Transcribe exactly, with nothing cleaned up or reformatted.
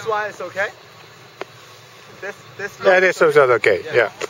one is okay. This this. Yeah, this is okay. Yeah. yeah.